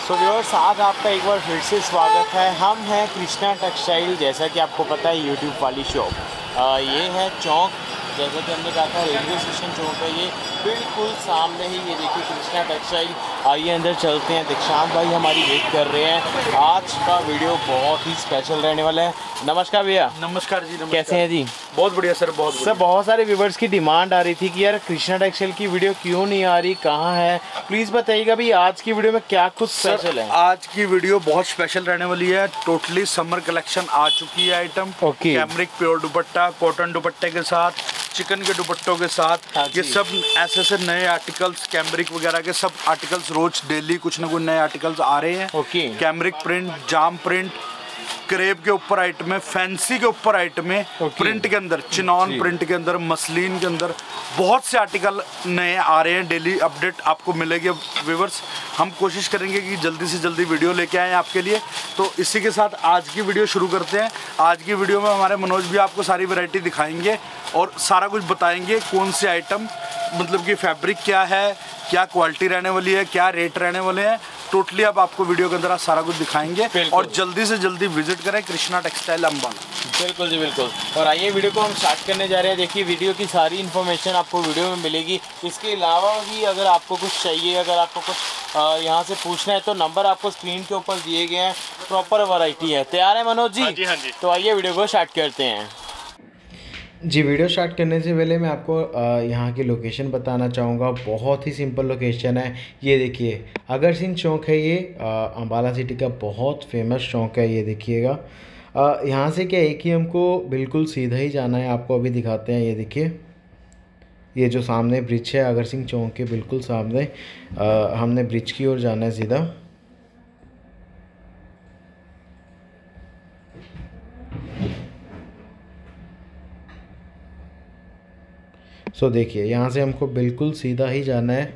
तो व्यूअर्स, आज आपका एक बार फिर से स्वागत है। हम हैं कृष्णा टेक्सटाइल। जैसा कि आपको पता है, यूट्यूब वाली शॉप ये है चौक, जैसा कि हमने कहा था रेलवे स्टेशन चौक है ये, बिल्कुल सामने ही। ये देखिए कृष्णा टेक्सटाइल। आइए अंदर चलते हैं। दीक्षांत भाई हमारी वेट कर रहे हैं। आज का वीडियो बहुत ही स्पेशल रहने वाला है। नमस्कार भैया। नमस्कार जी। नमस्कार। कैसे हैं जी? बहुत बढ़िया सर, बहुत बढ़िया। सर, बहुत सारे व्यूवर्स की डिमांड आ रही थी कि यार कृष्णा टेक्सटाइल की वीडियो क्यों नहीं आ रही, कहाँ है? प्लीज़ बताइएगा भाई, आज की वीडियो में क्या कुछ स्पेशल है? आज की वीडियो बहुत स्पेशल रहने वाली है। टोटली समर कलेक्शन आ चुकी है item. Okay. Cambric pure dupatta, cotton दुपट्टे के साथ, चिकन के दुपट्टों के साथ, ये सब ऐसे नए आर्टिकल्स, कैमरिक वगैरह के सब आर्टिकल्स रोज डेली कुछ ना कुछ नए आर्टिकल्स आ रहे हैं। ओके। कैमरिक प्रिंट, जाम प्रिंट, क्रेप के ऊपर आइटम है, फैंसी के ऊपर आइटम है, प्रिंट के अंदर, चिनॉन प्रिंट के अंदर, मसलिन के अंदर बहुत से आर्टिकल नए आ रहे हैं। डेली अपडेट आपको मिलेगी व्यूअर्स। हम कोशिश करेंगे कि जल्दी से जल्दी वीडियो लेके आएँ आपके लिए। तो इसी के साथ आज की वीडियो शुरू करते हैं। आज की वीडियो में हमारे मनोज भी आपको सारी वैरायटी दिखाएंगे और सारा कुछ बताएंगे, कौन से आइटम, मतलब कि फैब्रिक क्या है, क्या क्वालिटी रहने वाली है, क्या रेट रहने वाले हैं। टोटली अब आपको वीडियो के अंदर सारा कुछ दिखाएंगे और जल्दी से जल्दी विजिट करें कृष्णा टेक्सटाइल अम्बाला। बिल्कुल जी, बिल्कुल। और आइए वीडियो को हम स्टार्ट करने जा रहे हैं। देखिए, वीडियो की सारी इन्फॉर्मेशन आपको वीडियो में मिलेगी। इसके अलावा भी अगर आपको कुछ चाहिए, अगर आपको कुछ यहाँ से पूछना है, तो नंबर आपको स्क्रीन के ऊपर दिए गए हैं। प्रॉपर वैरायटी है। तैयार है मनोज जी? हाँ जी, हाँ जी। तो आइए वीडियो को स्टार्ट करते हैं जी। वीडियो स्टार्ट करने से पहले मैं आपको यहाँ की लोकेशन बताना चाहूँगा। बहुत ही सिंपल लोकेशन है। ये देखिए, अगर सिंह चौक है ये, अम्बाला सिटी का बहुत फेमस चौक है। ये देखिएगा, यहाँ से क्या है कि हमको बिल्कुल सीधा ही जाना है। आपको अभी दिखाते हैं। ये देखिए, ये जो सामने ब्रिज है, अगर सिंह चौक के बिल्कुल सामने, हमने ब्रिज की ओर जाना है सीधा। सो देखिए, यहाँ से हमको बिल्कुल सीधा ही जाना है।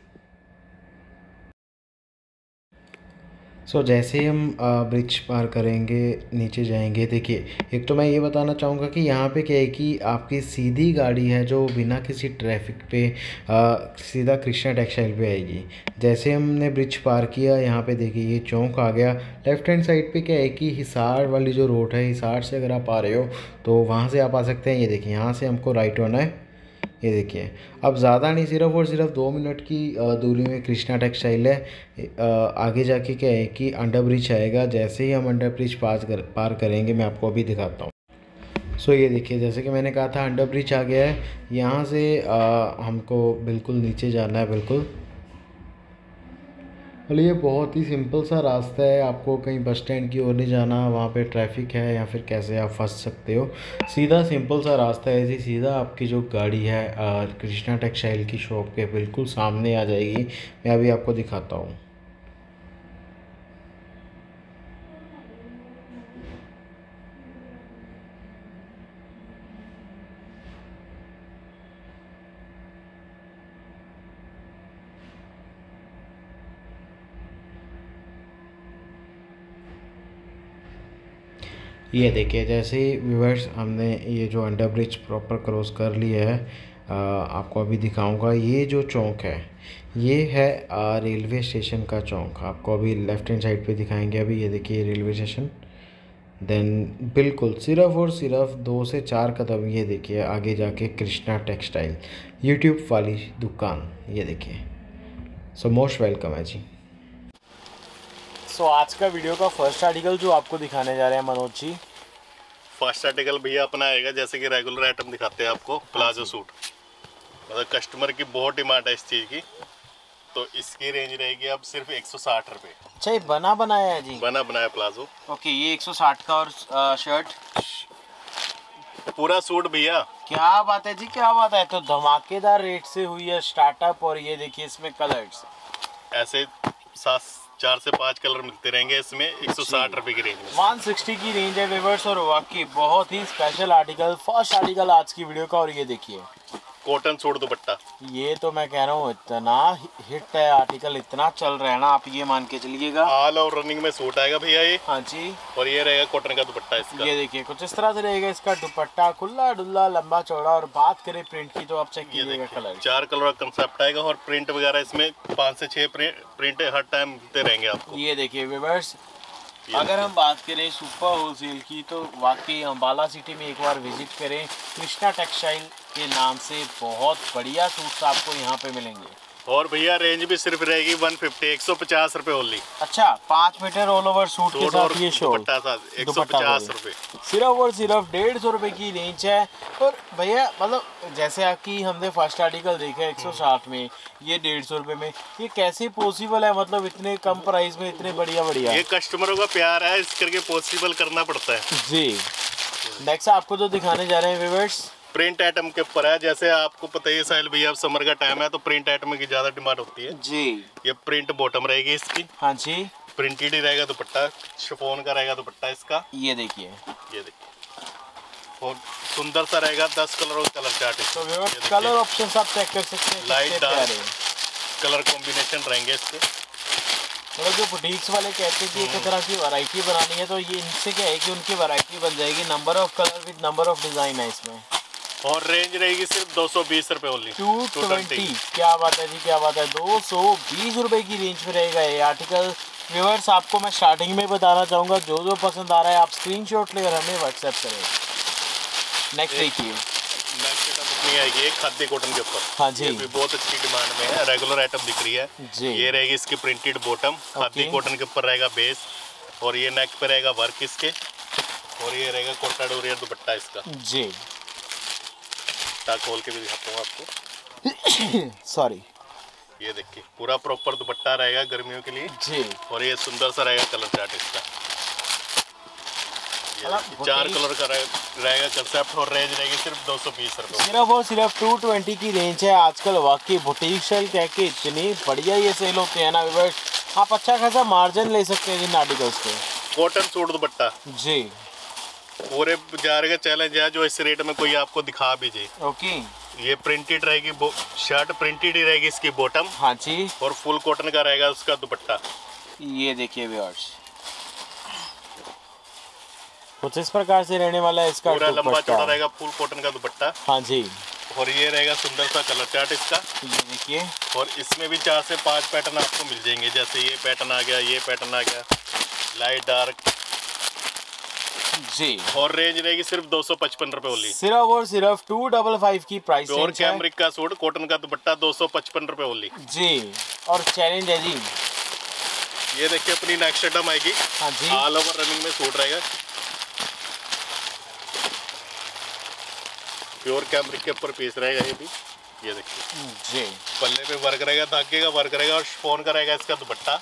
सो जैसे ही हम ब्रिज पार करेंगे, नीचे जाएंगे, देखिए, एक तो मैं ये बताना चाहूँगा कि यहाँ पे क्या है कि आपकी सीधी गाड़ी है जो बिना किसी ट्रैफिक पे सीधा कृष्णा टेक्सटाइल पे आएगी। जैसे हमने ब्रिज पार किया, यहाँ पे देखिए ये चौक आ गया। लेफ्ट हैंड साइड पे क्या है कि हिसार वाली जो रोड है, हिसार से अगर आप आ रहे हो तो वहाँ से आप आ सकते हैं। ये देखिए, यहाँ से हमको राइट होना है। ये देखिए, अब ज़्यादा नहीं, सिर्फ और सिर्फ 2 मिनट की दूरी में कृष्णा टेक्सटाइल है। आगे जाके क्या है कि अंडर ब्रिज आएगा। जैसे ही हम अंडर ब्रिज पार करेंगे, मैं आपको अभी दिखाता हूँ। सो ये देखिए, जैसे कि मैंने कहा था, अंडर ब्रिज आ गया है। यहाँ से हमको बिल्कुल नीचे जाना है, बिल्कुल। और ये बहुत ही सिंपल सा रास्ता है। आपको कहीं बस स्टैंड की ओर नहीं जाना, वहाँ पे ट्रैफिक है या फिर कैसे आप फंस सकते हो। सीधा सिंपल सा रास्ता है। ऐसे सीधा आपकी जो गाड़ी है कृष्णा टेक्सटाइल की शॉप के बिल्कुल सामने आ जाएगी। मैं अभी आपको दिखाता हूँ। ये देखिए, जैसे ही व्यूअर्स हमने ये जो अंडर ब्रिज प्रॉपर क्रॉस कर लिया है, आपको अभी दिखाऊंगा। ये जो चौक है, ये है रेलवे स्टेशन का चौक। आपको अभी लेफ्ट हैंड साइड पे दिखाएंगे। अभी ये देखिए रेलवे स्टेशन। देन बिल्कुल सिर्फ और सिर्फ 2 से 4 कदम, ये देखिए, आगे जाके कृष्णा टेक्सटाइल यूट्यूब वाली दुकान। ये देखिए। सो मोस्ट वेलकम है जी। सो आज का वीडियो का फर्स्ट आर्टिकल जो आपको दिखाने जा रहे हैं मनोज जी, फर्स्ट आर्टिकल भैया अपना आएगा, जैसे कि रेगुलर आइटम दिखाते हैं आपको, प्लाजो सूट। मतलब कस्टमर की बहुत डिमांड है इस चीज़ की, तो इसकी रेंज रहेगी अब सिर्फ 160 रुपये। अच्छा, ये बना बनाया है जी? बना बनाया प्लाजो। ओके, ये 160 का। और शर्ट पूरा सूट भैया। क्या बात है जी, क्या बात है। तो धमाकेदार रेट से हुई है स्टार्टअप। और ये देखिए, इसमें कलर्स ऐसे 4 से 5 कलर मिलते रहेंगे इसमें 160 रुपये की रेंज में। 160 की रेंज है व्यूअर्स। और वाकई बहुत ही स्पेशल आर्टिकल, फर्स्ट आर्टिकल आज की वीडियो का। और ये देखिए, कॉटन सूट दुपट्टा। ये तो मैं कह रहा हूँ इतना हिट है आर्टिकल, इतना चल रहा है ना, आप ये मान के चलिएगा। ऑल और रनिंग में सूट आएगा भैया ये। हाँ जी। और ये रहेगा कॉटन का दुपट्टा इसका। ये देखिए कुछ इस तरह से रहेगा इसका दुपट्टा, खुला डुल्ला लंबा चौड़ा। और बात करें प्रिंट की तो आप चेक कीजिएगा कलर। 4 कलर का कंसेप्ट आएगा और प्रिंट वगैरह इसमें 5 से 6 प्रिंट हर टाइम मिलते रहेंगे आपको। ये देखिए व्यूअर्स, अगर हम बात करें सुपर होलसेल की तो वाकई अम्बाला सिटी में एक बार विजिट करें। कृष्णा टेक्सटाइल के नाम से बहुत बढ़िया सूट्स आपको यहाँ पे मिलेंगे। और भैया रेंज भी सिर्फ रहेगी 150 रुपए ओनली। अच्छा, 5 मीटर ऑल ओवर सूट के साथ ये शॉल 150 रुपए, सिर्फ और सिर्फ 150 रुपए की रेंज है। और भैया मतलब जैसे आपकी हमने फर्स्ट आर्टिकल देखा 160 में, ये 150 रुपए में, ये कैसे पॉसिबल है? मतलब इतने कम प्राइस में इतने बढ़िया बढ़िया। ये कस्टमरों का प्यार है, इस करके पॉसिबल करना पड़ता है जी। नेक्स्ट आपको जो दिखाने जा रहे हैं व्यूअर्स, प्रिंट आइटम के ऊपर है। जैसे आपको पता ही है साहिल भैया, अब समर का टाइम है तो प्रिंट आइटम की ज्यादा डिमांड होती है जी। ये प्रिंट बॉटम रहेगी इसकी। हाँ जी। प्रिंटेड ही रहेगा दुपट्टा, शिफॉन का रहेगा दुपट्टा इसका। ये देखिए, ये देखिए, और सुंदर सा रहेगा 10 कलर और कलर चार्ट। तो व्यूअर्स कलर ऑप्शंस आप चेक कर सकते हैं, लाइट डार्क कलर कॉम्बिनेशन रहेंगे इसके। मतलब जो बुटीक्स वाले कहते हैं कि एक तरह की वैरायटी बनानी है, तो ये इनसे क्या है कि उनकी वैरायटी बन जाएगी। Number of colour with number of design है इसमें। और रेंज रहेगी सिर्फ 220 रुपए ओनली। 220। क्या बात है जी, क्या बात है। 220 रुपए की रेंज में रहेगा ये आर्टिकल। व्यूअर्स आपको मैं स्टार्टिंग में बताना चाहूँगा, जो जो पसंद आ रहा है आप स्क्रीनशॉट लेकर हमें व्हाट्सएप करें। नेक्स्ट देखिए, नेक्स्ट अपनी आएगी एक खादी कॉटन के ऊपर। हाँ जी। ये भी बहुत अच्छी डिमांड में है, रेगुलर आइटम दिख रही है जी। ये रहेगी इसकी प्रिंटेड बॉटम, खादी कॉटन के ऊपर रहेगा बेस, और ये नेक पे रहेगा वर्क इसके, और ये रहेगा कोटा डोरिया दुपट्टा इसका जी। खोल के भी दिखाता हूँ आपको। सॉरी। ये देखिए पूरा प्रॉपर दुपट्टा रहेगा गर्मियों के लिए जी। और ये सुंदर सा रहेगा कलर चार्ट इसका। 4 कलर का रहेगा कंसेप्ट और रेंज रहेगी सिर्फ 220 रुपए। सिर्फ और सिर्फ 220 की रेंज है। आजकल वाकई बुटीक सेल कह के इतनी बढ़िया ये सेल होते हैं ना व्यूअर्स, आप अच्छा खासा मार्जिन ले सकते हैं इन आर्टिकल्स पे। कॉटन सूट दुपट्टा जी, पूरे बाजार का चैलेंज है जो इस रेट में कोई आपको दिखा भी जाए। ओके। ये प्रिंटेड रहेगी, शर्ट प्रिंटेड ही रहेगी इसकी बॉटम। हाँ जी। और फुल कॉटन का रहेगा उसका दुपट्टा। ये देखिए व्यूअर्स, कुछ इस प्रकार से रहने वाला है इसका पूरा लंबा चौड़ा रहेगा, फुल कॉटन का दुपट्टा। हाँ जी। और ये रहेगा सुंदर सा कलर चार्ट इसका। ये देखिए, और इसमें भी 4 से 5 पैटर्न आपको मिल जाएंगे। जैसे ये पैटर्न आ गया, ये पैटर्न आ गया, लाइट डार्क जी। और रेंज रहेगी सिर्फ 255 रुपए ओनली। सिर्फ और सिर्फ 255 की प्राइस प्योर रेंज है। कैमरिक का सूट कॉटन का दुपट्टा 255 रुपए ओनली जी। और चैलेंज है जी। ये देखिए अपनी नेक्स्ट आइटम आएगी। हाँ जी। ऑल ओवर रनिंग में सूट रहेगा, प्योर कैमरिक के ऊपर पीस रहेगा ये भी। ये देखिए जी, पल्ले पे वर्क रहेगा, धागे का वर्क रहेगा और शिफॉन का रहेगा इसका दुपट्टा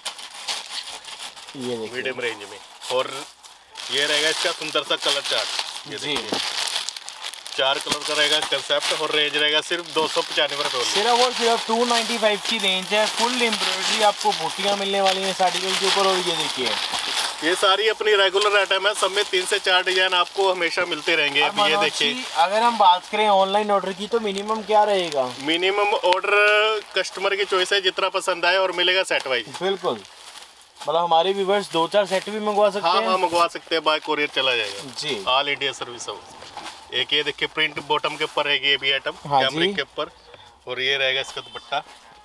ये देखिए मीडियम रेंज में। और ये रहेगा इसका सुंदर सा कलर चार्ट। ये जी। देखिए 4 कलर का रहेगा कंसेप्ट और रेंज रहेगा सिर्फ 295 रुपए ओनली। सिर्फ और सिर्फ 295 की रेंज है। फुल एम्ब्रॉयडरी आपको बूटियां मिलने वाली हैं इस आर्टिकल के ऊपर। और ये देखिए ये सारी अपनी रेगुलर आइटम है, सब में 3 से 4 डिजाइन आपको हमेशा मिलते रहेंगे। अभी ये देखिए, अगर हम बात करें ऑनलाइन ऑर्डर की तो मिनिमम क्या रहेगा? मिनिमम ऑर्डर कस्टमर की चॉइस है, जितना पसंद आए और मिलेगा सेट वाइज। बिल्कुल, मतलब हमारे व्यूअर्स 2-4 सेट भी मंगवा सकते हैं। हाँ मंगवा सकते हैं, बाय कोरियर चला जाएगा जी। All India service. एक ये देखिए प्रिंट बॉटम के ऊपर रहेगी ये भी आइटम, हाँ कैमरिक के ऊपर। और ये रहेगा इसका दुपट्टा।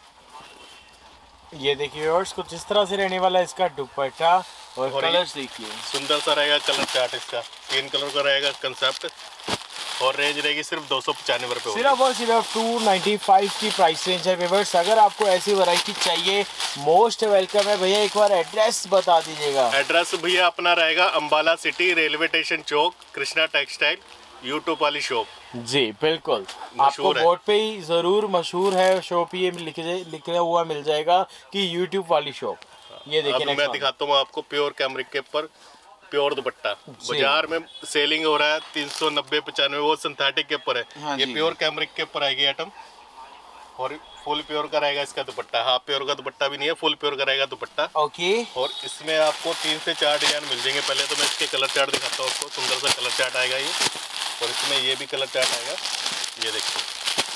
ये देखिए व्यूअर्स, कुछ इस तरह से रहने वाला है इसका दुपट्टा। और कलर्स देखिए, सुंदर सा रहेगा कलर चार्ट इसका। 3 कलर का रहेगा कंसेप्ट और रेंज रहेगी सिर्फ 295 रुपए। सिर्फ और सिर्फ 295 की प्राइस रेंज है व्यूअर्स। अगर आपको ऐसी वैरायटी चाहिए, मोस्ट वेलकम है भैया। एक बार एड्रेस बता दीजिएगा। एड्रेस भैया अपना रहेगा अम्बाला सिटी, रेलवे स्टेशन चौक, कृष्णा टेक्सटाइल, यूट्यूब वाली शॉप। जी बिल्कुल, आपको बोर्ड पे ही जरूर मशहूर है शॉप, ये लिखा हुआ मिल जाएगा कि यूट्यूब वाली शॉप। ये देखिए अब मैं दिखाता हूँ आपको प्योर कैमरिक के ऊपर प्योर दुपट्टा। बाजार में सेलिंग हो रहा है 390-95, वो सिंथेटिक के ऊपर है। हाँ ये प्योर कैमरिक के ऊपर आएगी आइटम और फुल प्योर का रहेगा इसका दुपट्टा। हाफ प्योर का दुपट्टा भी नहीं है, फुल प्योर का रहेगा दुपट्टा। ओके। और इसमें आपको 3 से 4 डिजाइन मिल जाएंगे। पहले तो मैं इसके कलर चार्ट दिखाता हूँ आपको। सुंदर सा कलर चार्ट आएगा ये, और इसमें ये भी कलर चार्ट आएगा। ये देखिए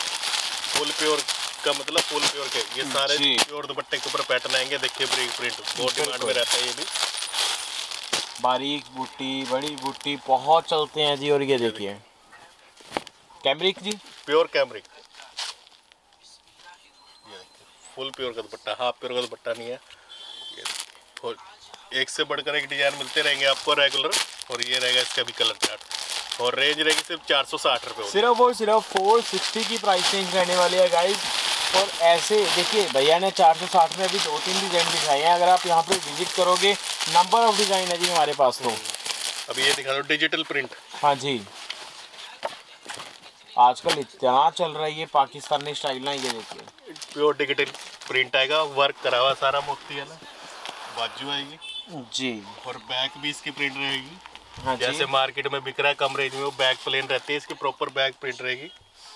फुल प्योर का मतलब फुल प्योर के ये सारे प्योर दुपट्टे के ऊपर पैटर्न आएंगे। देखिए ब्रिक प्रिंट बहुत डिमांड में रहता है ये भी। बारीक बूटी, बड़ी बूटी बहुत चलते हैं जी। और ये देखिए कैमरिक जी, प्योर कैमरिक, फुल प्योर का दुपट्टा, हाफ प्योर का दुपट्टा नहीं है ये। और एक से बढ़कर एक डिजाइन मिलते रहेंगे आपको रेगुलर। और ये रहेगा इसका भी कलर चार्ट और रेंज रहेगी सिर्फ 460 रुपये, सिर्फ और सिर्फ 460 की प्राइस रेंज रहने वाली है गाइज। और ऐसे देखिए भैया ने 460 में अभी 2-3 डिजाइन दिखाए हैं। अगर आप यहाँ पे विजिट करोगे नंबर ऑफ डिजाइन है जी हमारे पास। तो अभी ये दिखा दो डिजिटल प्रिंट। हाँ जी, आजकल इतना चल रहा है ये पाकिस्तानी स्टाइल ना। ये देखिए प्योर डिजिटल प्रिंट आएगा, वर्क करा हुआ सारा मोती है ना, बाजू आएगी जी। और बैक भी इसकी प्रिंट रहेगी। हाँ जी, जैसे मार्केट में बिक रहा है कम रेंज में, वो बैक प्लेन रहती है, इसकी प्रॉपर बैक प्रिंट रहेगी।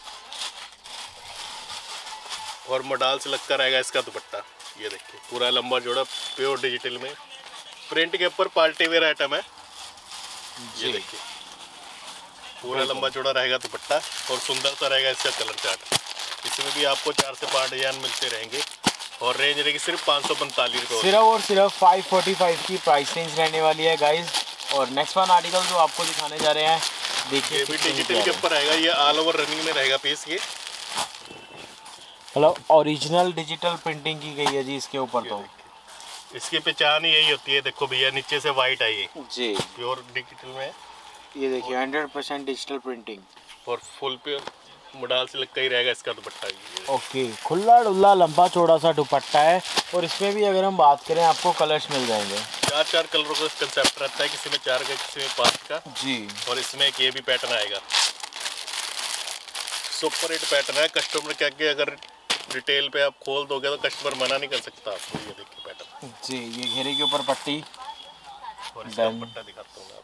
और मॉडल से लगता रहेगा इसका दुपट्टा। ये देखिए पूरा लंबा जोड़ा प्योर डिजिटल में प्रिंट के ऊपर पार्टी वेयर आइटम है। ये देखिए पूरा लंबा चौड़ा रहेगा दुपट्टा और सुंदर सा रहेगा इसका कलर चार्ट। इसमें भी आपको 4 से 5 डिजाइन मिलते रहेंगे और रेंज रहेगी सिर्फ 545 रुपये। सिर्फ और सिर्फ 545 की प्राइस रेंज रहने वाली है गाइज। और नेक्स्ट वन आर्टिकल जो आपको दिखाने जा रहे हैं देखिए, ये भी डिजिटल के ऊपर आएगा। ये ऑल ओवर रनिंग में रहेगा पीस। ये मतलब ओरिजिनल डिजिटल प्रिंटिंग की गई है जी इसके ऊपर। तो इसकी पहचान ही यही होती है। देखो भैया नीचे से वाइट आई है जी, प्योर डिजिटल में। ये देखिए 100% डिजिटल प्रिंटिंग और फुल प्योर मॉडल से लगता ही रहेगा इसका दुपट्टा। ओके, खुला डुल्ला लंबा चौड़ा सा दुपट्टा है। और इसमें भी अगर हम बात करें आपको कलर्स मिल जाएंगे। 4 कलरों का कंसेप्ट रहता है, किसी में 4 का किसी में 5 का जी। और इसमें एक ये भी पैटर्न आएगा, सुपर हिट पैटर्न है। कस्टमर के आगे अगर रिटेल पे आप खोल दोगे तो कस्टमर मना नहीं कर सकता आपको। ये देखिए पैटर्न जी, ये घेरे के ऊपर पट्टी और इसका दुपट्टा दिखाता हूँ आपको।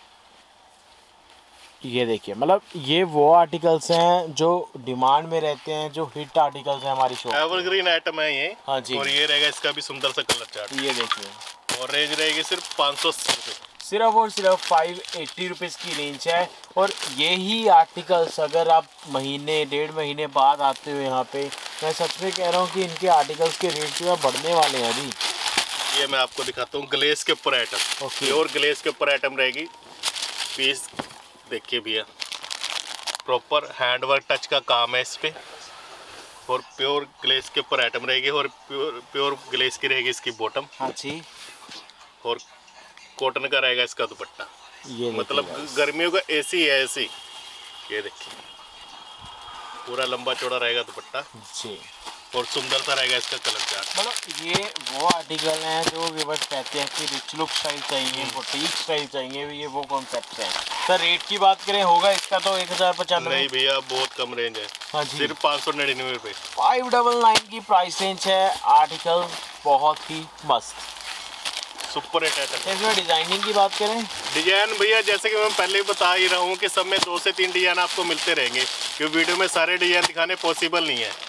ये देखिए मतलब ये वो आर्टिकल्स हैं जो डिमांड में रहते हैं, जो हिट आर्टिकल्स हैं हमारी शॉप। एवरग्रीन आइटम है ये। हाँ जी। और ये रहेगा इसका भी सुंदर सा कलर चार्ट। ये देखिए और रेंज रहेगी सिर्फ 580 रुपये। सिर्फ और सिर्फ 580 रुपीज़ की रेंज है। और यही आर्टिकल्स अगर आप महीने 1.5 महीने बाद आते हो यहाँ पे, मैं सच में कह रहा हूँ कि इनके आर्टिकल्स के रेट जो है बढ़ने वाले हैं अभी। ये मैं आपको दिखाता हूँ ग्लेस के ऊपर आइटम। ओके। प्योर ग्लेस के ऊपर आइटम रहेगी। पीस देखिए भैया प्रॉपर हैंड वर्क टच का काम है इस पे। और प्योर ग्लेस के ऊपर आइटम रहेगी और प्योर ग्लेस की रहेगी इसकी बॉटम। हाँ जी। और कॉटन का रहेगा इसका दुपट्टा। ये मतलब गर्मियों का एसी है एसी। ये देखिए पूरा लंबा चौड़ा रहेगा दुपट्टा जी। और सुंदर सा रहेगा इसका कलर चार्ट। मतलब ये वो आर्टिकल हैं जो व्यूअर्स कहते हैं कि रिच लुक स्टाइल चाहिए, बुटीक स्टाइल चाहिए, ये वो कॉन्सेप्ट हैं। सर रेट की बात करें होगा इसका तो 1095। नहीं भैया बहुत कम रेंज है। हाँ जी, सिर्फ 599 रुपये। 599 की प्राइस रेंज है। आर्टिकल बहुत ही मस्त। Super hit item. इसमें डिजाइनिंग की बात करें, डिजाइन भैया जैसे कि मैं पहले ही बता ही रहा हूँ कि सब में 2 से 3 डिजाइन आपको मिलते रहेंगे, क्योंकि वीडियो में सारे डिजाइन दिखाने पॉसिबल नहीं है।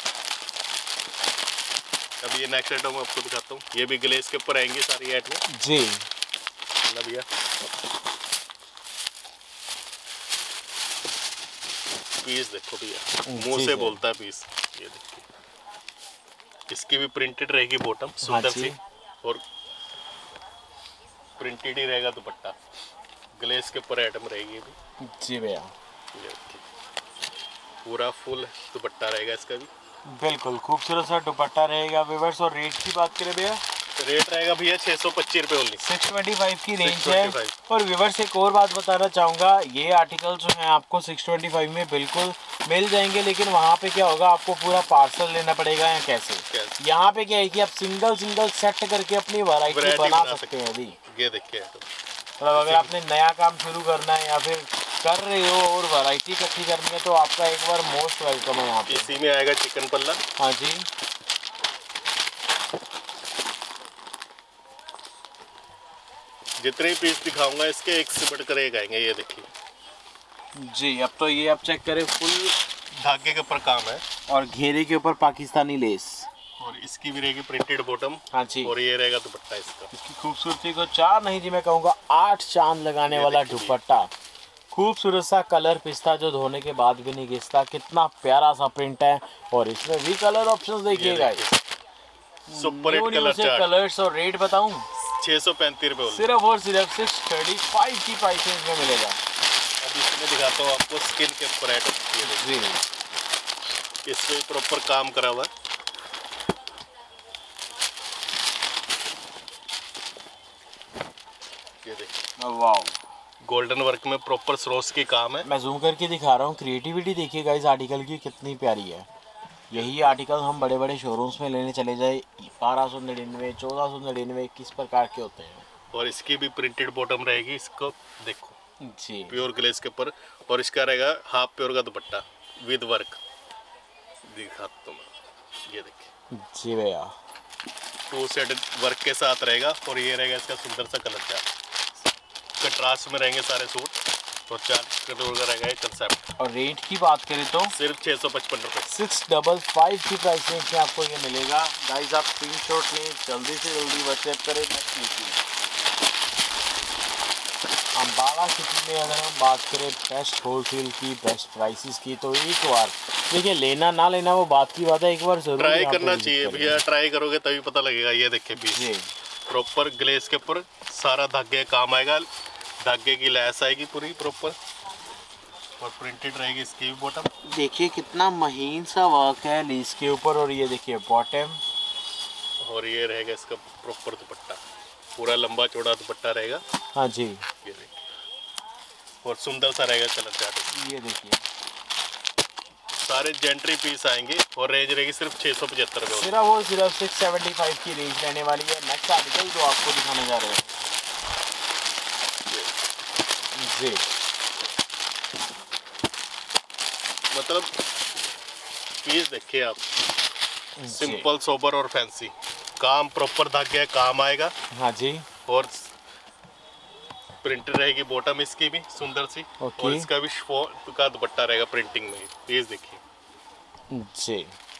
अब ये नेक्स्ट आइटम आपको दिखाता हूँ। ये भी ग्लेस के ऊपर आएंगे सारी आइटम जी। ना भैया पीस देखो भैया, मुंह से बोलता है पीस। ये देखिए इसकी भी प्रिंटेड रहेगी बॉटम सुंदर सी और प्रिंटेड ही रहेगा दुपट्टा। ग्लेस के ऊपर आइटम रहेगी भी जी भैया। ये पूरा फुल दुपट्टा रहेगा इसका भी। बिल्कुल खूबसूरत सा दुपट्टा रहेगा व्यूअर्स। और रेट की बात करें भैया, रेट रहेगा भैया 625 रुपये ओनली। 625 की रेंज है। और व्यूअर्स एक और बात बताना चाहूँगा, ये आर्टिकल जो हैं आपको 625 में बिल्कुल मिल जाएंगे, लेकिन वहाँ पे क्या होगा आपको पूरा पार्सल लेना पड़ेगा या कैसे? यहाँ पे क्या है कि आप सिंगल सेट करके अपनी वैरायटी बना सकते हैं अभी। ये देखिए मतलब अगर आपने नया काम शुरू करना है या फिर कर रहे हो और वैरायटी इकट्ठी करनी है तो आपका एक बार मोस्ट वेलकम है यहाँ पे। इसी में आएगा चिकन पल्ला। हाँ जी। जितने पीस दिखाऊंगा इसके एक से बढ़कर एक आएंगे। ये देखिए जी। अब तो ये आप चेक करें, फुल धागे के ऊपर काम है और घेरे के ऊपर पाकिस्तानी लेस। और इसकी भी रहेगी प्रिंटेड बॉटम। हाँ जी। और ये रहेगा दुपट्टा इसका। इसकी खूबसूरती को 4 नहीं जी मैं कहूँगा 8 चांद लगाने वाला दुपट्टा। खूबसूरत सा कलर पिस्ता जो धोने के बाद भी नहीं घिसता, कितना प्यारा सा प्रिंट है। और इसमें भी कलर ऑप्शंस देखिएगा, super hit colour chart. Colours और रेट बताऊं 635 रुपये, सिर्फ और सिर्फ 635 की प्राइस रेंज में मिलेगा। अब इसमें दिखाता हूँ आपको स्किन के ऊपर आइटम। जी, इसमें प्रॉपर काम करा हुआ है। ये देखिए, वाओ, गोल्डन वर्क में प्रॉपर सरोस की काम है। मैं जूम करके दिखा रहा हूँ। क्रिएटिविटी देखिएगा इस आर्टिकल की कितनी प्यारी है। यही आर्टिकल हम बड़े बड़े शोरूम्स में लेने चले जाए 1299, 1499, किस प्रकार के होते हैं। और इसकी भी प्रिंटेड बॉटम रहेगी, इसको देखो जी, प्योर ग्लेस के ऊपर। और इसका रहेगा हाफ प्योर का दुपट्टा विद वर्क, दिखाता हूँ मैं। ये देखिए जी भैया, 2 सेट वर्क के साथ रहेगा। और ये रहेगा इसका सुंदर सा कलर चार्ट। कंट्रास्ट में रहेंगे सारे सूट। और 4 कलर का रहेगा ये कंसेप्ट। और रेट की बात करें तो सिर्फ 655 रुपये। 655 की प्राइस रेंज में आपको ये मिलेगा। गाइस आप स्क्रीनशॉट लें, जल्दी से जल्दी व्हाट्सएप करें। नेक्स्ट लीजिए, अम्बाला सिटी में अगर हम बात करें बेस्ट होलसेल की, बेस्ट प्राइसेस की, तो एक बार देखिए, लेना ना लेना वो बात की बात है, एक बार जरूर ट्राई करना चाहिए भैया। ट्राई करोगे तभी पता लगेगा। ये देखिए पीस जी, प्रॉपर ग्लेस के ऊपर सारा धागे काम आएगा। धागे की लैस आएगी पूरी प्रॉपर। और प्रिंटेड रहेगी इसकी भी बॉटम। देखिए कितना महीन सा वर्क है लेस के ऊपर। और ये देखिए बॉटम। और ये रहेगा इसका प्रॉपर दुपट्टा, पूरा लंबा चौड़ा दुपट्टा रहेगा। हाँ जी, ये देखिए, और सुंदर सा रहेगा कलर चार्ट। ये देखिए सारे जेंट्री पीस आएंगे। और रेंज रहेगी सिर्फ 675 रुपये। सिर्फ और सिर्फ 675 की रेंज रहने वाली है। नेक्स्ट आर्टिकल जो आपको दिखाने जा रहे हैं जी, मतलब पीस देखिए आप, सिंपल सोबर और फैंसी काम, प्रॉपर धागे काम आएगा। हाँ जी, और प्रिंटेड रहेगी बॉटम इसकी भी सुंदर सी। ओके। और इसका भी शिफॉन का दुपट्टा रहेगा प्रिंटिंग में। पीस देखिए जी,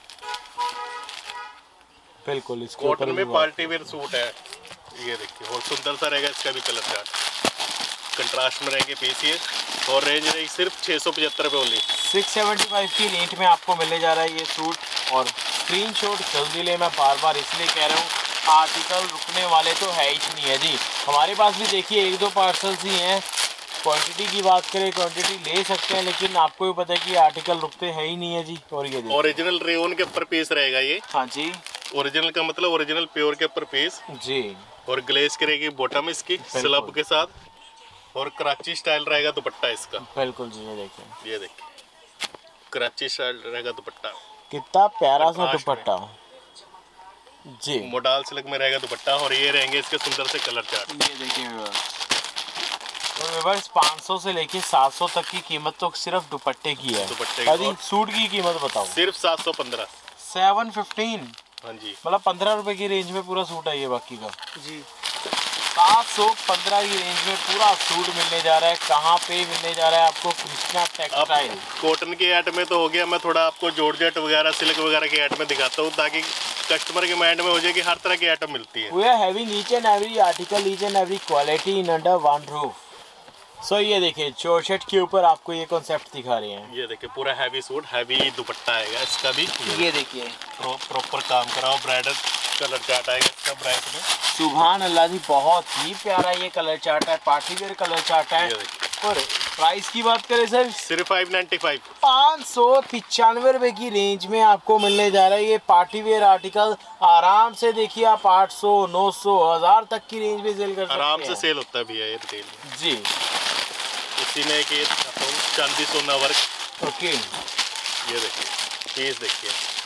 बिल्कुल इसके कॉटन ऊपर में भी पार्टी वेयर सूट है। ये देखिए, और सुंदर सा रहेगा इसका भी कलर चार्ट। कंट्रास्ट में रहेंगे पीस ये। और रेंज रहेगी सिर्फ 675 रुपये ओनली। 675 की रेंज में आपको मिलने जा रहा है ये सूट। और स्क्रीनशॉट जल्दी ले, मैं बार बार इसलिए कह रहा हूँ, आर्टिकल रुकने वाले तो है ही नहीं है जी। हमारे पास भी देखिए 1-2 पार्सल्स ही हैं। क्वांटिटी की बात करें, क्वांटिटी ले सकते हैं, लेकिन आपको भी पता है कि आर्टिकल रुकते है ही नहीं है जी। और ये देखिए, ओरिजिनल रेयन के ऊपर पीस रहेगा ये। हाँ जी, ओरिजिनल का मतलब ओरिजिनल प्योर के ऊपर पीस। जी, और ग्लेज करेगी बॉटम इसकी स्लब के साथ। और कराची स्टाइल रहेगा दुपट्टा इसका। बिल्कुल जी, ये देखिए ये देखिए, कराची स्टाइल रहेगा दुपट्टा। कितना प्यारा सा दुपट्टा जी। मोडाल सिल्क में रहेगा दुपट्टा। और ये रहेंगे इसके सुंदर से कलर चार्ट। ये देखिए व्यूअर्स, 500 से लेके 700 तक की कीमत तो सिर्फ दुपट्टे की है। दुपट्टे की सूट की कीमत बताओ। सिर्फ 715। 715, हाँ जी, मतलब 15 रुपए की रेंज में पूरा सूट है ये बाकी का जी। 715 की रेंज में पूरा सूट मिलने जा रहा है। कहाँ पे मिलने जा रहा है आपको? कृष्णा टेक्सटाइल। कॉटन के ऐड में तो हो गया, मैं थोड़ा आपको जॉर्जेट वगैरह सिल्क वगैरह के ऐड में दिखाता हूँ, ताकि कस्टमर के माइंड में हो जाए कि हर तरह की आइटम मिलती है। We are having each and every article, each and every quality in under one roof. सो ये देखिए, जॉर्जेट के ऊपर आपको ये कॉन्सेप्ट दिखा रहे हैं। ये देखिए, पूरा हैवी सूट, हैवी दुपट्टा आएगा इसका भी। ये देखिए प्रॉपर काम कराओ। ब्राइडल कलर चार्ट आएगा इसका ब्राइट में। सुभान अल्लाह जी, बहुत ही प्यारा ये कलर चार्ट है, पार्टी वेयर कलर चार्ट है। ये देखिए, और प्राइस की बात करें सर, सिर्फ 595। 595 रुपए की रेंज में आपको मिलने जा रहा है ये पार्टी वेयर आर्टिकल। आराम से देखिए आप 800, 900, 1000 तक की रेंज में सेल कर सकते हैं। आराम से सेल होता है भैया ये रिटेल में जी। इसी में एक ये चांदी सोना वर्क। ओके, ये देखिए, पीस देखिए,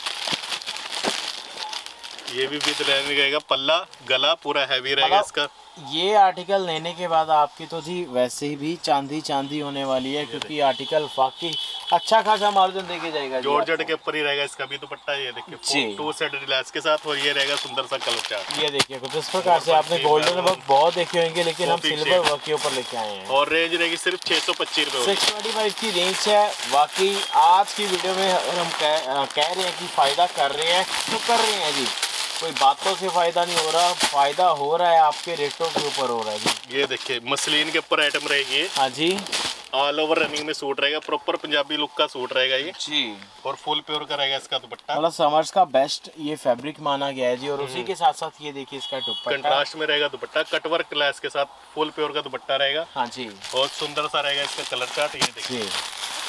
ये भी विद रहेगा पल्ला, गला पूरा हैवी रहेगा इसका। ये आर्टिकल लेने के बाद आपकी तो जी वैसे ही भी चांदी चांदी होने वाली है, क्योंकि आर्टिकल वाकई अच्छा खासा मार्जिन देके जाएगा। जॉर्जेट के ऊपर ही रहेगा इसका भी दुपट्टा। ये देखिए, 2 सेट रिलैक्स के साथ। और ये रहेगा सुंदर सा कलर चार्ट। ये देखिए कुछ इस प्रकार से। आपने गोल्डन वर्क बहुत देखे होंगे, लेकिन हम सिल्वर वर्क के ऊपर लेके आए हैं। और रेंज रहेगी सिर्फ 625 रुपये। 625 की रेंज है। वाकई आज की वीडियो में अगर हम कह रहे हैं कि फ़ायदा कर रहे हैं तो कर रहे हैं जी। कोई बातों से फ़ायदा नहीं हो रहा, फ़ायदा हो रहा है आपके रेटों के ऊपर हो रहा है जी। ये देखिए, मसलिन के ऊपर आइटम रहेगी। हाँ जी, ऑल ओवर रनिंग में सूट रहेगा, प्रॉपर पंजाबी लुक का सूट रहेगा ये जी। और फुल प्योर का रहेगा इसका दुपट्टा। मतलब समर्स का बेस्ट ये फैब्रिक माना गया है जी। और उसी के साथ साथ ये देखिए इसका दुपट्टा कंट्रास्ट में रहेगा दुपट्टा, कटवर्क क्लास के साथ फुल प्योर का दुपट्टा रहेगा। हाँ जी, बहुत सुंदर सा रहेगा इसका कलर चार्ट, ये देखिए। जी।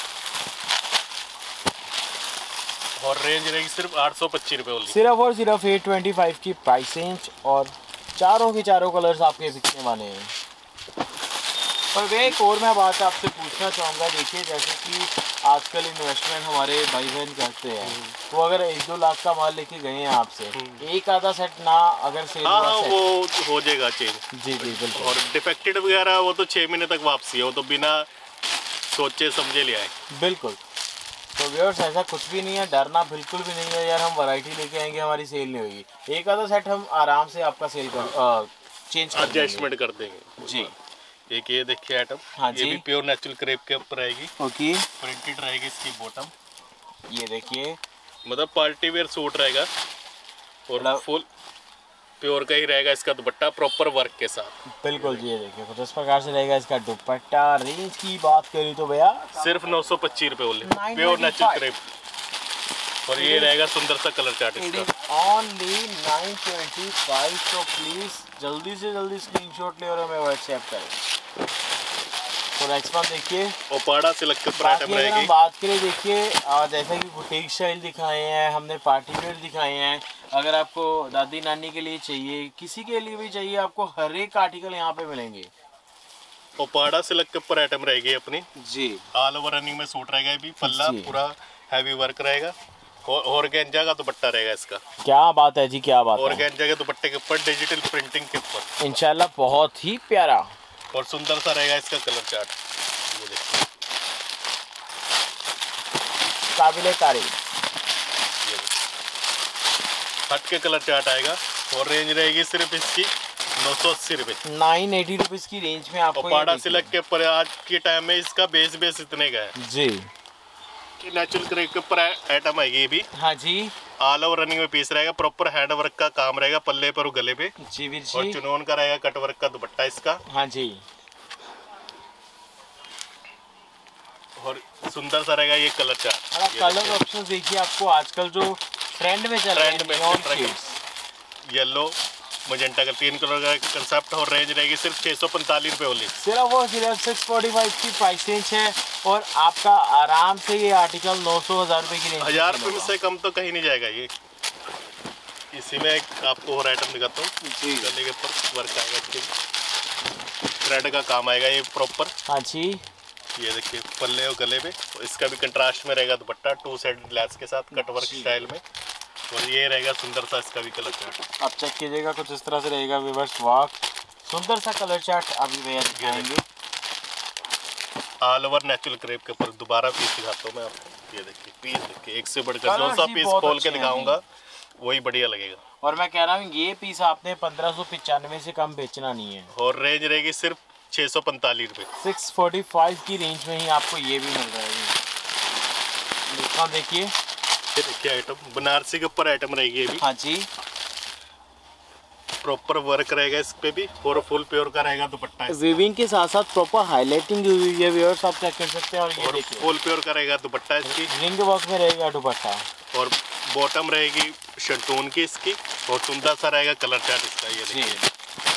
और रेंज रहेगी सिर्फ 825 रुपये ओनली। सिर्फ और सिर्फ 825 की प्राइस रेंज और चारों के चारों कलर्स आपके बिकने वाले हैं। और वे एक और मैं बात आपसे पूछना चाहूँगा, देखिए जैसे कि आजकल इन्वेस्टमेंट हमारे भाई बहन करते हैं, तो अगर 1-2 लाख का माल लेके गए हैं आपसे, एक आधा सेट ना अगर सेल हाँ हुआ हाँ सेट, वो हो जाएगा चेंज। जी जी बिल्कुल। और डिफेक्टेड वगैरह वो तो 6 महीने तक वापसी है, वो तो बिना सोचे समझे ले आए। बिल्कुल। तो व्यूअर्स ऐसा कुछ भी नहीं है, डरना बिल्कुल भी नहीं है यार, हम वैरायटी लेके आएंगे हमारी सेल नहीं होगी। एक आधा सेट हम आराम से आपका सेल कर चेंज कर देंगे। एडजस्टमेंट कर देंगे जी। एक ये देखिए आइटम, हाँ ये जी। भी प्योर नेचुरल क्रेप के ऊपर रहेगी, ओके, प्रिंटेड रहेगी इसकी बॉटम। ये देखिए मतलब पार्टी वेयर सूट रहेगा और मतलब- फुल प्योर का ही रहेगा इसका दुपट्टा, प्रॉपर वर्क के साथ। बिल्कुल जी। ये देखिए कुछ इस प्रकार से रहेगा इसका दुपट्टा। रेंज की बात करें तो भैया सिर्फ 925 रुपये ओनली, 995 प्योर नेचुरल क्रेप। और ये रहेगा सुंदर सा कलर चार्ट इट इसका। Is only 925। तो प्लीज जल्दी से जल्दी स्क्रीनशॉट ले और हमें व्हाट्सएप करें। तो नेक्स्ट वन देखिए, ओपाड़ा सिल्क के ऊपर बाकी आइटम अगर हम रहेगी। बात करें, देखिए जैसे कि बुटीक स्टाइल दिखाए हैं हमने, पार्टी वेयर दिखाए हैं। अगर आपको दादी नानी के लिए चाहिए, किसी के लिए भी चाहिए, आपको हर एक आर्टिकल यहाँ पे मिलेंगे। ओपाड़ा सिल्क के ऊपर आइटम रहेगी अपनी, जी ऑल ओवर रनिंग में सूट रहेगा। ये भी पल्ला जी। पूरा हैवी वर्क रहेगा और गेंजा का दुपट्टा रहेगा इसका। क्या बात है जी, क्या बात और है। गेंजा के दुपट्टे के ऊपर डिजिटल प्रिंटिंग के ऊपर इंशाल्लाह बहुत ही प्यारा और सुंदर सा रहेगा इसका कलर चार्ट। ये देखिए, काबिले तारीफ। ये देखिए। हट के कलर चार्ट आएगा और रेंज रहेगी सिर्फ इसकी 980 रुपये। 980 रुपीज की रेंज में आपको ओपाड़ा ये सिल्क के ऊपर आज के टाइम में इसका बेस इतने का है जी। कि नेचुरल क्रेप के ऊपर आइटम आएगी। ये भी हाँ जी, ऑल ओवर रनिंग में पीस रहेगा, प्रॉपर हैंड वर्क का काम रहेगा पल्ले पर और गले पे। जी वीर और जी। चुनौन का रहेगा कट वर्क का दुपट्टा इसका। हाँ जी। और सुंदर सा रहेगा ये कलर चार्ट। और आप कलर ऑप्शन देखिए, आपको आजकल जो ट्रेंड में चल रहे हैं ट्रेंड में neon चल रहे हैं। shades। येलो मजेंटा का 3 कलर का कंसेप्ट और रेंज रहेगी सिर्फ 645 रुपये ओनली। सिर्फ और सिर्फ 645 की प्राइस रेंज है और आपका आराम से ये आर्टिकल 900-1000 रुपए की रेंज 1000 रुपये में से कम तो कहीं नहीं जाएगा ये। इसी में एक आपको और आइटम दिखाता हूँ। जी। गले के ऊपर वर्क आएगा, इसके थ्रेड का काम आएगा ये प्रॉपर। हाँ जी। ये देखिए पल्ले और गले पे, और इसका भी कंट्रास्ट में रहेगा दुपट्टा 2 साइड ग्लास के साथ कट वर्क जी। स्टाइल में। और ये रहेगा सुंदर सा इसका भी कलर चार्ट। आप चेक कीजिएगा, कुछ इस तरह से रहेगा व्यूअर्स। वाह, सुंदर सा कलर चार्ट अभी भैया दिखाएंगे। ऑल ओवर नेचुरल क्रेप के ऊपर दोबारा पीस दिखाता हूँ मैं आपको। ये देखिए पीस देखिए, एक से बढ़कर जो Colours सा ही पीस बहुत खोल के अच्छे हैं दिखाऊंगा वही बढ़िया लगेगा। और मैं कह रहा हूँ ये पीस आपने 1595 से कम बेचना नहीं है। और रेंज रहेगी सिर्फ 645 रुपये। 645 की रेंज में ही आपको ये भी मिल रहा है। दूसरा देखिए, ये देखिए आइटम बनारसी के ऊपर आइटम रहेगी। ये भी हाँ जी। प्रॉपर वर्क रहेगा इस पे भी और फुल प्योर का रहेगा दुपट्टा वीविंग के साथ साथ प्रॉपर हाईलाइटिंग हुई हुई है व्यूअर्स, आप चेक कर सकते हैं। और ये और देखिए फुल प्योर का रहेगा दुपट्टा इसकी। रिंग वर्क में रहेगा दुपट्टा। और बॉटम रहेगी शंटून की इसकी और सुंदर सा रहेगा कलर चार्ट इसका। ये जी। देखिए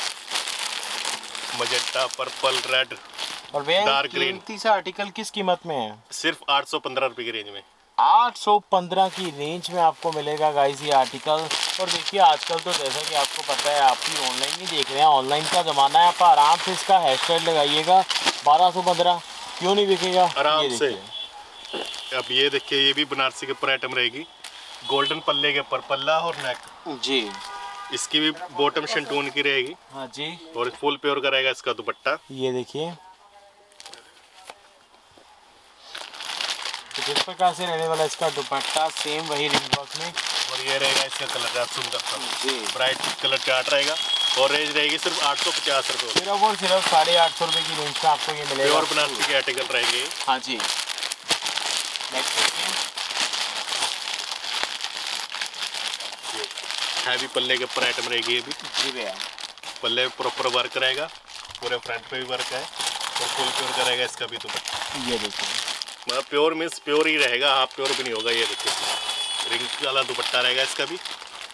मजेंटा, पर्पल, रेड और भैया Dark green। कीमती सा आर्टिकल किस कीमत में है? सिर्फ 815 रुपये की रेंज में। 815 की रेंज में आपको मिलेगा गाइस ये आर्टिकल। और देखिए आजकल तो जैसा कि आपको पता है, आप भी ऑनलाइन ही देख रहे हैं, ऑनलाइन का ज़माना है। आप आराम से इसका हैशटैग लगाइएगा 1215, क्यों नहीं बिकेगा आराम ये से। देखिए। अब ये देखिए, ये भी बनारसी के ऊपर आइटम रहेगी, गोल्डन पल्ले के ऊपर पल्ला और नेक। जी। इसकी भी बॉटम शंटून की रहेगी हाँ जी। और फुल प्योर का रहेगा इसका दुपट्टा। ये देखिए तो जिस प्रकार से रहने वाला इसका दुपट्टा, सेम वही रिंग वर्क में। और ये रहेगा इसका कलर चार्ट सुंदर सा जी। ब्राइट कलर चार्ट रहेगा और रेंज रहेगी सिर्फ 850 रुपये। सिर्फ और सिर्फ 850 रुपये की रेंज में आपको ये मिलेगा। प्योर बनारसी के आर्टिकल रहेंगे। हाँ जी। नेक्स्ट देखिए, हैवी पल्ले के ऊपर आइटम रहेगी। ये भी जी भैया। पल्ले प्रॉपर वर्क रहेगा, पूरे फ्रंट पे भी वर्क है और फुल प्योर का रहेगा इसका भी दुपट्टा। ये देखिए, मतलब प्योर मीन्स प्योर ही रहेगा, हाफ प्योर भी नहीं होगा। ये देखिए रिंग वाला दुपट्टा रहेगा इसका भी,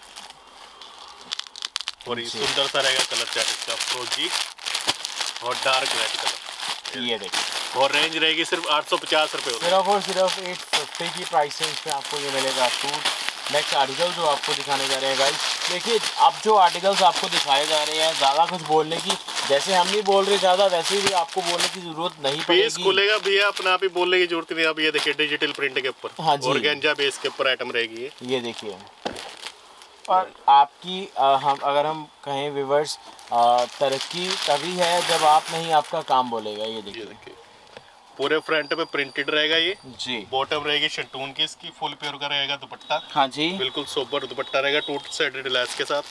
और ये सुंदर सा रहेगा कलर चार्ट इसका, फ्रोजी और डार्क रेड कलर। ये देखिए, और रेंज रहेगी सिर्फ 850 रुपये। सिर्फ और सिर्फ 850 की प्राइस रेंज पे आपको ये मिलेगा सूट। नेक्स्ट आर्टिकल जो आपको दिखाने जा रहे हैं गाइस, देखिए अब जो आर्टिकल्स आपको दिखाए जा रहे हैं, ज़्यादा कुछ बोलने की, जैसे हम नहीं बोल रहे ज़्यादा, वैसे भी आपको बोलने की ज़रूरत नहीं पड़ेगी। बेस खुलेगा भैया, अपने आप ही बोलने की जरूरत नहीं। अब ये देखिए डिजिटल प्रिंट के ऊपर, हाँ जी, ऑर्गेन्जा बेस के ऊपर आइटम रहेगी ये देखिए। और आपकी अगर हम कहें व्यूअर्स, तरक्की तभी है जब आप नहीं आपका काम बोलेगा। ये देखिए पूरे फ्रंट पे प्रिंटेड रहेगा ये जी, बॉटम रहेगी शंटून की, इसकी फुल प्योर का रहेगा दुपट्टा। हाँ जी, बिल्कुल सोबर दुपट्टा रहेगा, टू साइडेड लैस के साथ।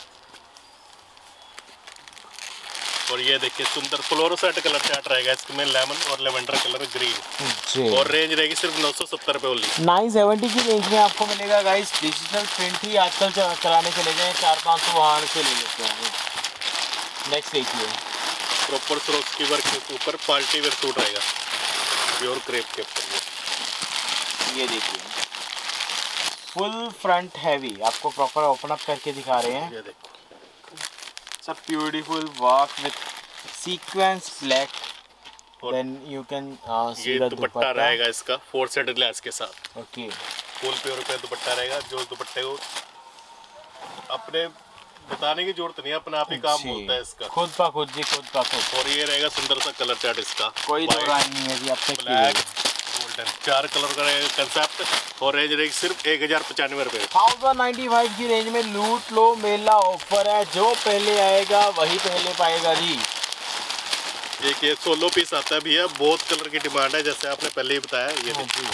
और ये देखिए सुंदर फ्लोरोसेंट कलर चार्ट रहेगा इसमें, लेमन और लेवेंडर कलर ग्रीन जी। और रेंज रहेगी सिर्फ 970 रुपये ओनली। 970 की रेंज में आपको मिलेगा गाइस। डिजिटल प्रिंट ही आजकल चलाने चले गए, 400-500 वहाँ से ले लेते हैं। नेक्स्ट देखिए, प्रॉपर सरोस्की वर्क के ऊपर पार्टी वेयर सूट रहेगा, प्योर क्रेप के ऊपर। ये देखिए फुल फ्रंट हैवी, आपको प्रॉपर ओपन अप करके दिखा रहे हैं। ये देखो सब beautiful work with sequence black, then you can see ये द दुपट्टा रहेगा इसका 4 साइड ग्लास के साथ। ओके, फुल प्योर का दुपट्टा रहेगा, जो दुपट्टे को अपने बताने की जरूरत नहीं है, अपने आप ही काम होता है इसका, खुद पा खुद जी, खुद पा खुद। और ये रहेगा सुंदर सा कलर चार्ट इसका, कोई दो राय नहीं है जी, अब तक ब्लैक गोल्डन 4 कलर का रहेगा कंसेप्ट। और रेंज रहेगी सिर्फ 1095 रुपये। 1095 की रेंज में लूट लो, मेला ऑफर है, जो पहले आएगा वही पहले पाएगा जी। देखिए 16 पीस आता है भैया, बहुत कलर की डिमांड है, जैसे आपने पहले ही बताया। ये देखिए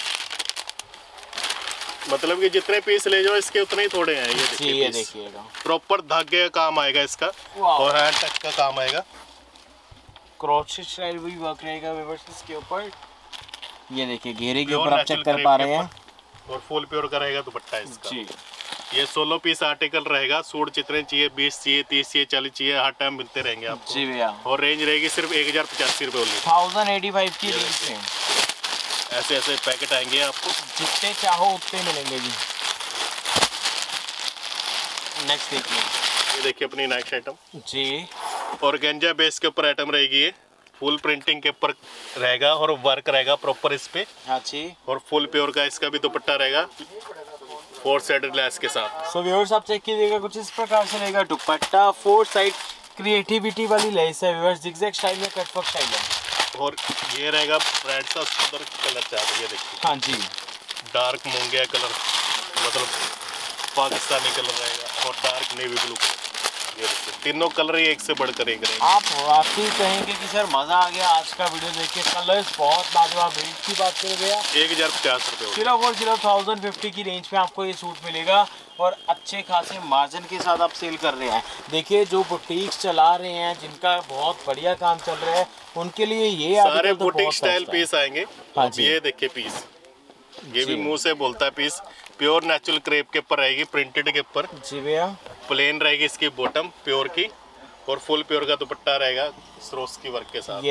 मतलब कि जितने पीस ले जाओ इसके उतने ही थोड़े हैं। ये देखिएगा प्रॉपर धागे का काम आएगा इसका, और हैंड टच का काम आएगा, क्रोशेट स्टाइल भी वर्क रहेगा व्यूअर्स के ऊपर। ये देखिए घेरे के ऊपर आप चेक कर पा रहे हैं, और फुल प्योर का रहेगा दुपट्टा इसका जी। ये 16 पीस आर्टिकल रहेगा, सूट जितने चाहिए 20 चाहिए 30 चाहिए 40 चाहिए, हर टाइम मिलते रहेंगे आपको जी भैया। और रेंज रहेगी सिर्फ 1085 रुपये ओनली। 1085 की रेंज में ऐसे ऐसे पैकेट आएंगे आपको, जितने चाहो उतने मिलेंगे जी। नेक्स्ट देखिए, ये देखिए अपनी नेक्स्ट आइटम जी, ऑर्गेन्जा बेस के ऊपर आइटम रहेगी ये, फुल प्रिंटिंग के ऊपर रहेगा और वर्क रहेगा प्रॉपर इस पे। हाँ जी, और फुल प्योर का इसका भी दुपट्टा रहेगा 4 साइड लेस के साथ। सो व्यूअर्स आप चेक कीजिएगा, कुछ इस प्रकार से रहेगा दुपट्टा, 4 साइड क्रिएटिविटी वाली लेस है व्यूअर्स, जिगजैग स्टाइल में, कटवर्क स्टाइल है। और ये रहेगा ब्राइट सा सुंदर कलर चार्ट, ये देखिए हाँ जी, डार्क मूंगिया कलर, मतलब पाकिस्तानी कलर रहेगा, और डार्क नेवी ब्लू। ये देखिए तीनों कलर ही एक से बढ़कर एक रहेंगे। आप वाकई कहेंगे कि सर मज़ा आ गया आज का वीडियो देख के, कलर्स बहुत लाजवाब। रेंज की बात कर गया 1050 रुपये, सिर्फ और सिर्फ 1050 की रेंज में आपको ये सूट मिलेगा, और अच्छे खासे मार्जिन के साथ आप सेल कर रहे हैं। देखिए जो बुटीक्स चला रहे हैं, जिनका बहुत बढ़िया काम चल रहा है, उनके लिए ये सारे बुटीक स्टाइल पीस आएंगे। हाँ जी, ये देखिए पीस, ये भी मुंह से बोलता है पीस, प्योर नेचुरल क्रेप के ऊपर रहेगी, प्रिंटेड के ऊपर जी भैया। प्लेन रहेगी इसकी बॉटम प्योर की, और फुल प्योर का दुपट्टा रहेगा सरोस्की वर्क के साथ। ये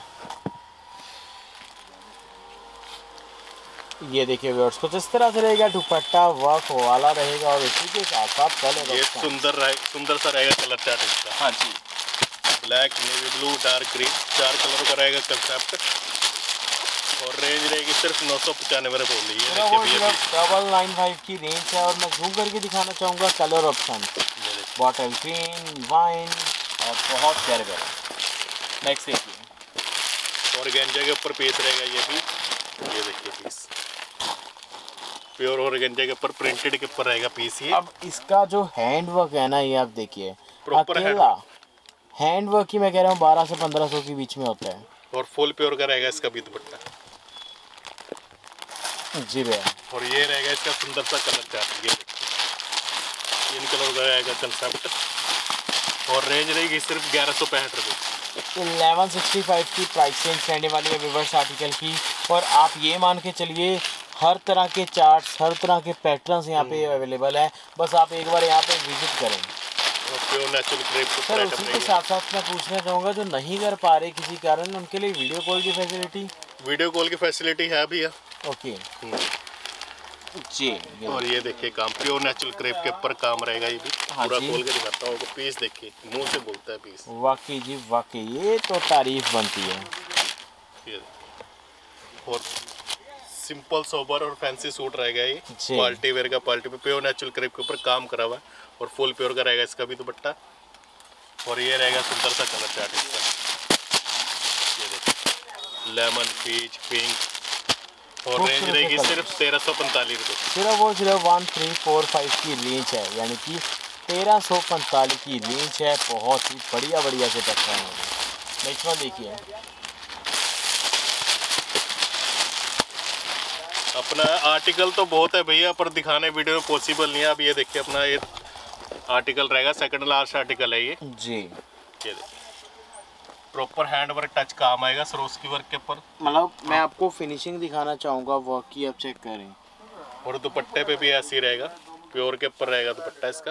देखिए व्यूअर्स, कुछ इस तरह से रहेगा, दुपट्टा वर्क वाला रहेगा, और इसी के साथ साथ कलर ये सुंदर सा रहेगा कलर चार्ट इसका। हाँ जी, black, navy blue, dark green, 4 colour का रहेगा कंसेप्ट, और रेंज रहेगी सिर्फ 995 रुपये बोली। ये देखिए 995 की रेंज है, और मैं जूम करके दिखाना चाहूँगा colour option, bottle green, wine, और बहुत प्यारे प्यारे। नेक्स्ट देखिए, ऑर्गेन्जा के ऊपर पीस रहेगा ये भी, ये देखिए पीस प्योर ऑर्गेन्जा के ऊपर प्रिंटेड के ऊपर रहेगा पीस। ये अब इसका जो हैंड वर्क है ना, ये आप देखिए, प्रॉपर अकेला हैंड वर्क ही मैं कह रहा हूँ 1200 से 1500 के बीच में होता है, और फुल प्योर का रहेगा इसका भी दुपट्टा जी भैया। और ये रहेगा इसका सुंदर सा कलर चार्ट, ये देखिए 3 कलर का रहेगा कंसेप्ट, और रेंज रहेगी सिर्फ 1165 रुपये। 1165 की प्राइस रेंज रहने वाली है व्यूअर्स आर्टिकल की, और आप ये मान के चलिए हर तरह के चार्ट्स, हर तरह के पैटर्न्स यहाँ पे अवेलेबल है, बस आप एक बार यहाँ पे विजिट करें। प्योर नेचुरल क्रेप के सर ऊपर उसी आइटम के रहेगी। साथ साथ मैं पूछना चाहूँगा जो नहीं कर पा रहे किसी कारण, उनके लिए वीडियो कॉल की फैसिलिटी? वीडियो कॉल की फैसिलिटी है भैया। ओके जी। और ये देखिए काम प्योर नेचुरल क्रेप के ऊपर काम रहेगा ये भी। हाँ पूरा जी। खोल के दिखाता हूँ आपको, पीस देखिए मुंह से बोलता है पीस। वाकई जी वाकई, ये तो तारीफ बनती है। ये और सिंपल सोबर और फैंसी सूट रहेगा ये, जी। पार्टी वेयर का, पार्टी में प्योर नेचुरल क्रेप के ऊपर काम करा हुआ है और फुल प्योर का रहेगा इसका भी दुपट्टा। और ये रहेगा सुंदर सा कलर चार्ट इसका, ये देखिए लेमन, पीच, पिंक। और रेंज रहेगी सिर्फ 1345 रुपये। सिर्फ और सिर्फ 1345 की रेंज है, यानी कि 1345 की रेंज है। बहुत ही बढ़िया बढ़िया से टक्कर है। नेक्स्ट वन देखिए, अपना आर्टिकल तो बहुत है भैया, पर दिखाने वीडियो में पॉसिबल नहीं है। अब ये देखिए अपना ये आर्टिकल रहेगा, सेकंड लास्ट आर्टिकल है ये जी। देखिए प्रॉपर हैंड वर्क टच काम आएगा सरोस्की वर्क के ऊपर। मतलब मैं आपको फिनिशिंग दिखाना चाहूँगा, वर्क की आप चेक करें। और दुपट्टे पे भी ऐसे ही रहेगा, प्योर के ऊपर रहेगा दुपट्टा इसका।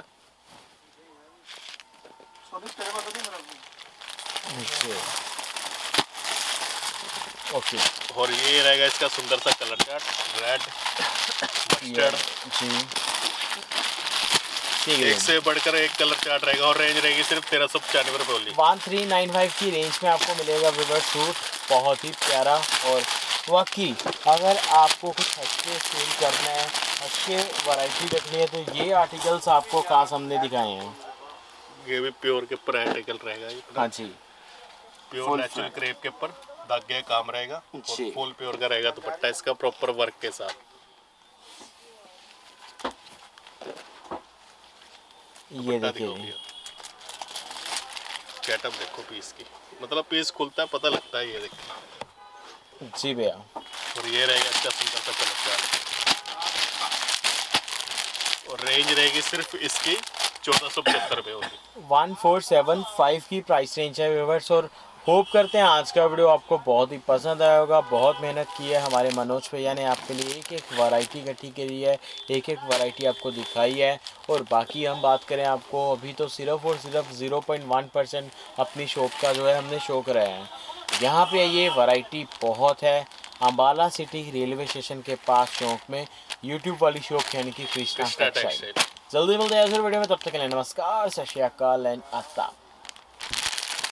ओके और ये रहेगा इसका सुंदर सा कलर चार्ट, रेड, मस्टर्ड। जी ठीक है। एक से बढ़कर एक कलर चार्ट रहेगा और रेंज रहेगी सिर्फ 1395 रुपये ओनली। 1395 की रेंज में आपको मिलेगा विवर सूट, बहुत ही प्यारा। और वाकई अगर आपको कुछ हटके सेल करना है, हटके वैरायटी रखनी है, तो ये आर्टिकल्स आपको खास हमने दिखाए हैं। ये भी प्योर के ऊपर आर्टिकल रहेगा ये, हाँ जी। प्योर नेचुरल क्रेप के ऊपर धागे काम रहेगा जी। और फुल प्योर का रहेगा दुपट्टा इसका प्रॉपर वर्क के साथ। ये देखिए, गेटअप देखो पीस की, मतलब पीस खुलता है पता लगता है। ये देखिए जी भैया। और ये रहेगा इसका सुंदर सा कलर चार्ट और रेंज रहेगी सिर्फ इसकी 1475 रुपये होगी। 1475 की प्राइस रेंज है व्यूअर्स। और होप करते हैं आज का वीडियो आपको बहुत ही पसंद आया होगा। बहुत मेहनत की है हमारे मनोज भैया ने आपके लिए, एक एक वैरायटी इकट्ठी करी है, एक एक वैरायटी आपको दिखाई है। और बाकी हम बात करें, आपको अभी तो सिर्फ और सिर्फ 0.1% अपनी शॉप का जो है हमने शो कराया है। यहाँ पे ये वैरायटी बहुत है। अम्बाला सिटी रेलवे स्टेशन के पास चौक में यूट्यूब वाली शॉप यानी कि कृष्णा टेक्सटाइल। जल्दी मिलते हैं वीडियो में, तब तक के लिए नमस्कार, सत श्री अकाल एंड आदाब।